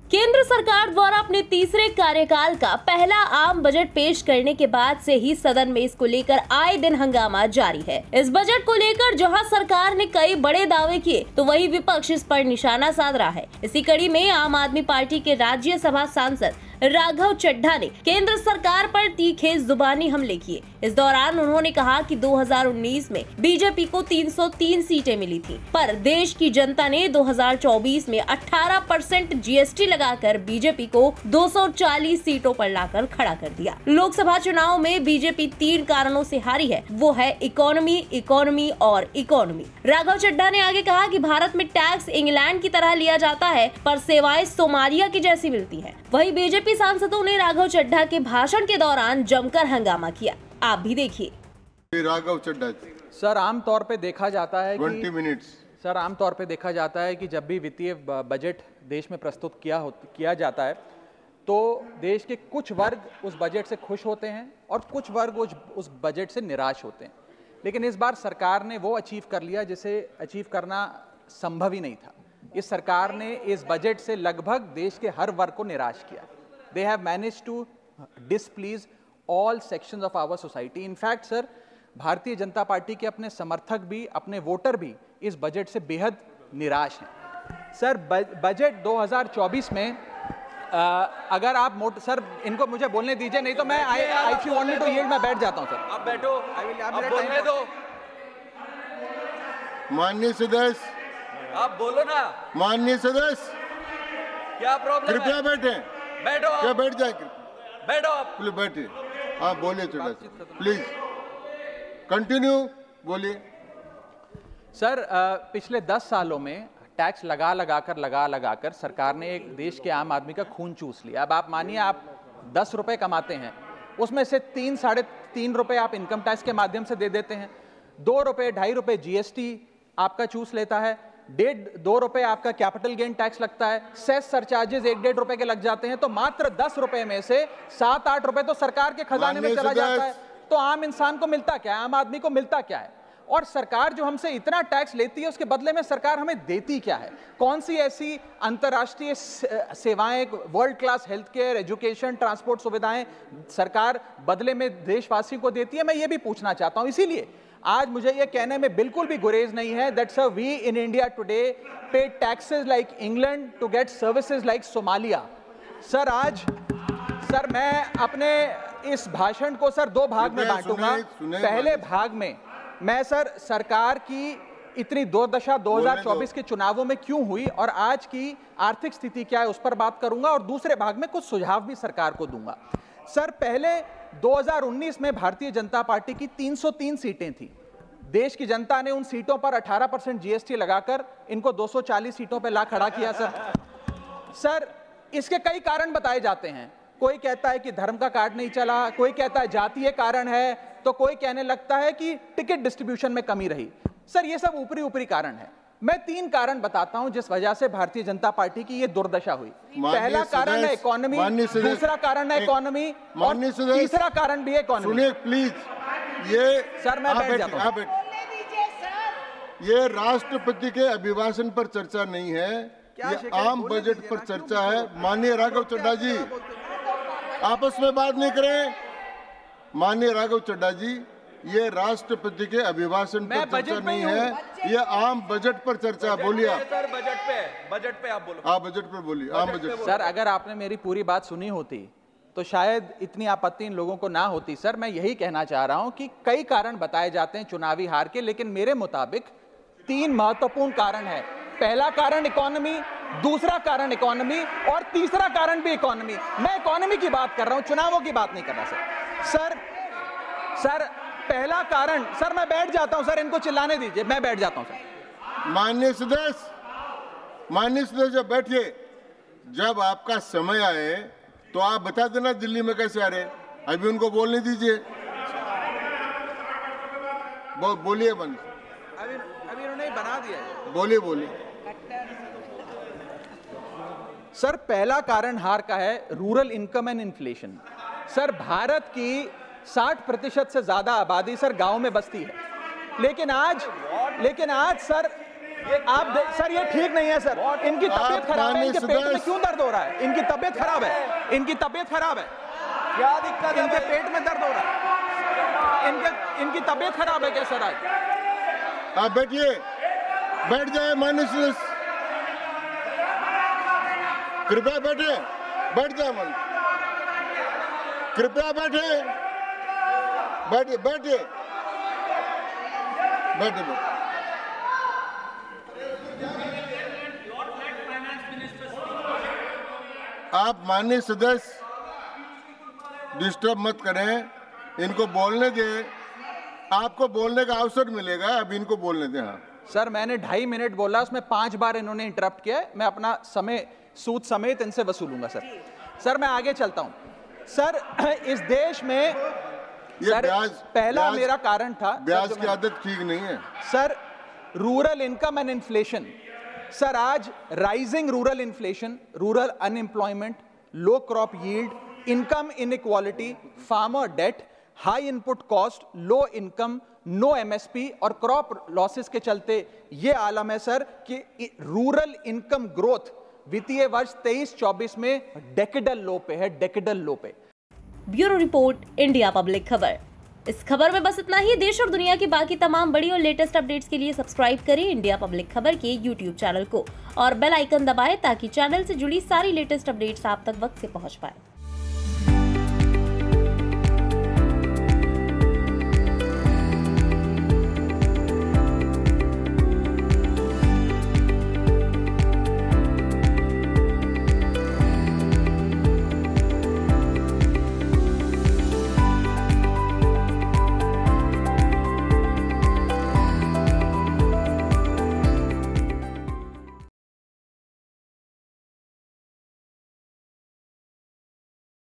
केंद्र सरकार द्वारा अपने तीसरे कार्यकाल का पहला आम बजट पेश करने के बाद से ही सदन में इसको लेकर आए दिन हंगामा जारी है। इस बजट को लेकर जहां सरकार ने कई बड़े दावे किए तो वहीं विपक्ष इस पर निशाना साध रहा है। इसी कड़ी में आम आदमी पार्टी के राज्यसभा सांसद राघव चड्ढा ने केंद्र सरकार पर तीखे जुबानी हमले किए। इस दौरान उन्होंने कहा कि 2019 में बीजेपी को 303 सीटें मिली थी, पर देश की जनता ने 2024 में 18% जीएसटी लगाकर बीजेपी को 240 सीटों पर लाकर खड़ा कर दिया। लोकसभा चुनाव में बीजेपी 3 कारणों से हारी है, वो है इकोनॉमी, इकोनॉमी और इकोनॉमी। राघव चड्ढा ने आगे कहा कि भारत में टैक्स इंग्लैंड की तरह लिया जाता है, पर सेवाएं सोमालिया की जैसी मिलती है। वहीं बीजेपी सांसदों ने राघव चड्ढा के भाषण के दौरान जमकर हंगामा किया। आप भी देखिए। राघव चड्ढा जी। सर, आमतौर पे देखा जाता है 20 मिनट्स। सर, आमतौर पे देखा जाता है कि जब भी वित्तीय बजट देश में प्रस्तुत किया जाता है तो देश के कुछ वर्ग उस बजट से खुश होते हैं और कुछ वर्ग उस बजट से निराश होते हैं। लेकिन इस बार सरकार ने वो अचीव कर लिया जिसे अचीव करना संभव ही नहीं था। इस सरकार ने इस बजट से लगभग देश के हर वर्ग को निराश किया। They have managed to displease all sections of our society. In fact, sir, Bharatiya Janata party के अपने समर्थक भी, अपने वोटर भी इस बजट से बेहद निराश हैं। सर, बजट 2024 में अगर आप सर इनको मुझे बोलने दीजिए, नहीं तो मैं if you want me to yield, मैं बैठ जाता हूं सर। आप बैठो, आप बोलने दो। माननीय सदस्य, आप बोलो ना। माननीय सदस्य, क्या प्रॉब्लम है? कृपया बैठे। बैठो। क्या बैठ जाए? बैठो आप। प्लीज बैठिए। हाँ बोलिए चड्ढा, प्लीज कंटिन्यू, बोलिए। सर, पिछले 10 सालों में टैक्स लगा कर सरकार ने एक देश के आम आदमी का खून चूस लिया। अब आप मानिए, आप 10 रुपए कमाते हैं, उसमें से 3-3.5 रुपए आप इनकम टैक्स के माध्यम से दे देते हैं, 2 रुपए 2.5 रुपए जीएसटी आपका चूस लेता है, 1.5-2 रुपए आपका कैपिटल गेन टैक्स लगता है, सेस सरचार्जेस 1-1.5 रुपए के लग जाते हैं, तो मात्र 10 रुपए में से 7-8 रुपए तो सरकार के खजाने में चला जाता है। तो आम इंसान को मिलता क्या है, आम आदमी को मिलता क्या है? और सरकार जो हमसे इतना टैक्स लेती है उसके बदले में सरकार हमें देती क्या है? कौन सी ऐसी अंतर्राष्ट्रीय सेवाएं, world class health care, education, transport सुविधाएं सरकार बदले में देशवासियों को देती है? मैं ये भी पूछना चाहता हूं। इसीलिए आज मुझे ये कहने में बिल्कुल भी गुरेज नहीं है that sir we in India today pay taxes like England to get services like Somalia. Sir, आज सर मैं अपने इस भाषण को सर 2 भाग में बांटूंगा। पहले भाग में मैं सर सरकार की इतनी दुर्दशा 2024 के चुनावों में क्यों हुई और आज की आर्थिक स्थिति क्या है उस पर बात करूंगा, और दूसरे भाग में कुछ सुझाव भी सरकार को दूंगा। सर, पहले 2019 में भारतीय जनता पार्टी की 303 सीटें थी। देश की जनता ने उन सीटों पर 18% जीएसटी लगाकर इनको 240 सीटों पर ला खड़ा किया। सर, इसके कई कारण बताए जाते हैं। कोई कहता है कि धर्म का कार्ड नहीं चला, कोई कहता है जातीय कारण है, तो कोई कहने लगता है कि टिकट डिस्ट्रीब्यूशन में कमी रही। सर, ये सब ऊपरी कारण है। मैं 3 कारण बताता हूं जिस वजह से भारतीय जनता पार्टी की ये दुर्दशा हुई। पहला कारण है इकोनॉमी, दूसरा कारण है इकोनॉमी, और तीसरा कारण भी है इकोनॉमी। सुनिए प्लीज। ये सर, मैं बैठ जाता हूं। ये राष्ट्रपति के अभिभाषण पर चर्चा नहीं है, ये आम बजट पर चर्चा है। माननीय राघव चड्ढा जी, आपस में बात नहीं करें। माननीय राघव चड्ढा जी, ये राष्ट्रपति के अभिभाषण पर चर्चा नहीं है, ये आम बजट पर चर्चा। बोलिए आप। सर, बजट पे आप बोलो। आप बजट पर बोलिए, आम बजट। सर, अगर आपने मेरी पूरी बात सुनी होती तो शायद इतनी आपत्ति इन लोगों को ना होती। सर, मैं यही कहना चाह रहा हूं कि कई कारण बताए जाते हैं चुनावी हार के, लेकिन मेरे मुताबिक 3 महत्वपूर्ण कारण है। पहला कारण इकोनॉमी, दूसरा कारण इकोनॉमी, और तीसरा कारण भी इकोनॉमी। मैं इकोनॉमी की बात कर रहा हूं, चुनावों की बात नहीं कर रहा। सर, पहला कारण, सर मैं बैठ जाता हूं। सर, इनको चिल्लाने दीजिए, मैं बैठ जाता हूं। सर, माननीय सदस्य जब बैठिए, जब आपका समय आए तो आप बता देना दिल्ली में कैसे आ रहे। अभी उनको बोलने दीजिए। बोलिए बंद। अभी उन्होंने बना दिया है। बोलिए। सर, पहला कारण हार का है rural income and inflation. Sir, Bharat की 60% से ज्यादा आबादी सर गांव में बसती है, लेकिन आज सर सर ये ठीक नहीं है सर, इनकी तबीयत खराब है, इनके पेट में क्यों दर्द हो रहा है? इनकी तबीयत खराब है, इनकी तबीयत खराब है, क्या दिक्कत है? इनके पेट में दर्द हो रहा है, इनकी तबीयत खराब है क्या सर? आज आप बैठिए, बैठ जाए माननीय सदस्य, कृपया बैठे, बैठ जाए मन, कृपया बैठे, बैठिए बैठिए बैठिए। आप माननीय सदस्य डिस्टर्ब मत करें, इनको बोलने दें, आपको बोलने का अवसर मिलेगा, अब इनको बोलने दें। हाँ सर, मैंने 2.5 मिनट बोला, उसमें 5 बार इन्होंने इंटरप्ट किया है। मैं अपना समय सूद समेत इनसे वसूलूंगा सर। सर मैं आगे चलता हूं। सर इस देश में सर पहला मेरा कारण था, ब्याज की आदत ठीक नहीं है sir. Rural income and inflation sir, आज rising rural inflation, rural unemployment, low crop yield, income inequality, farmer debt, high input cost, low income, no MSP और क्रॉप लॉसेस के चलते ये आलम है सर कि रूरल इनकम ग्रोथ वित्तीय वर्ष 23-24 में डेकेडल लो पे है, डेकेडल लो पे। ब्यूरो रिपोर्ट, इंडिया पब्लिक खबर। इस खबर में बस इतना ही। देश और दुनिया की बाकी तमाम बड़ी और लेटेस्ट अपडेट्स के लिए सब्सक्राइब करें इंडिया पब्लिक खबर के YouTube चैनल को और बेल आइकन दबाएं ताकि चैनल से जुड़ी सारी लेटेस्ट अपडेट्स आप तक वक्त से पहुंच पाए।